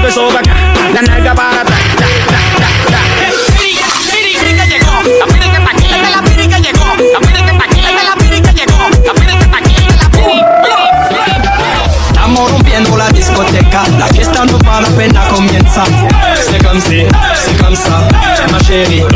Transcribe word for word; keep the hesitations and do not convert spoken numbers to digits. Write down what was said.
todo eso va acá, la nalga para atrás. Estamos rompiendo la discoteca, la fiesta no para, apenas comienza. C'est comme si, c'est comme ça, ma chérie.